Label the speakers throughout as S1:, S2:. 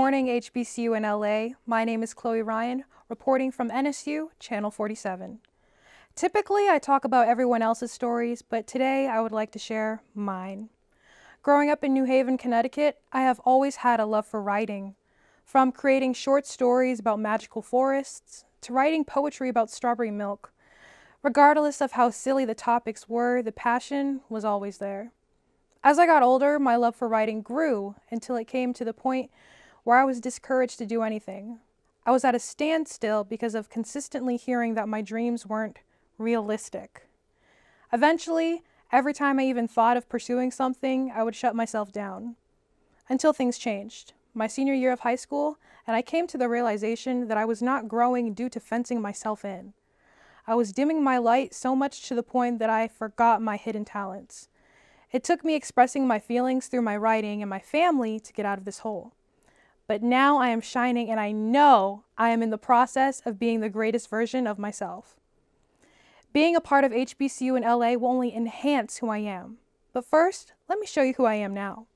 S1: morning, HBCU in LA. My name is Chloe Ryan, reporting from NSU, Channel 47. Typically, I talk about everyone else's stories, but today I would like to share mine. Growing up in New Haven, Connecticut, I have always had a love for writing. From creating short stories about magical forests, to writing poetry about strawberry milk. Regardless of how silly the topics were, the passion was always there. As I got older, my love for writing grew until it came to the point where I was discouraged to do anything. I was at a standstill because of consistently hearing that my dreams weren't realistic. Eventually, every time I even thought of pursuing something, I would shut myself down. Until things changed. My senior year of high school, and I came to the realization that I was not growing due to fencing myself in. I was dimming my light so much to the point that I forgot my hidden talents. It took me expressing my feelings through my writing and my family to get out of this hole. But now I am shining and I know I am in the process of being the greatest version of myself. Being a part of HBCU in LA will only enhance who I am. But first, let me show you who I am now.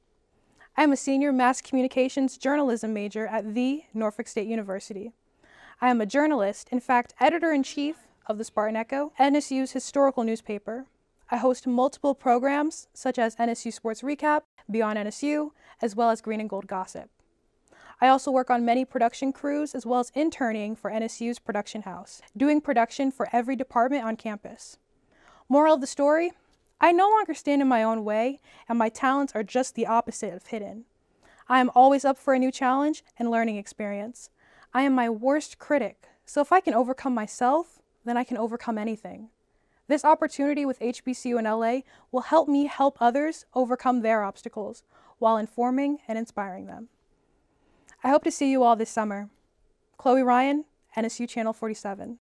S1: I am a senior mass communications journalism major at the Norfolk State University. I am a journalist, in fact, editor-in-chief of the Spartan Echo, NSU's historical newspaper. I host multiple programs such as NSU Sports Recap, Beyond NSU, as well as Green and Gold Gossip. I also work on many production crews as well as interning for NSU's production house, doing production for every department on campus. Moral of the story, I no longer stand in my own way and my talents are just the opposite of hidden. I am always up for a new challenge and learning experience. I am my worst critic, so if I can overcome myself, then I can overcome anything. This opportunity with HBCU in LA will help me help others overcome their obstacles while informing and inspiring them. I hope to see you all this summer. Chloe Ryan, NSU Channel 47.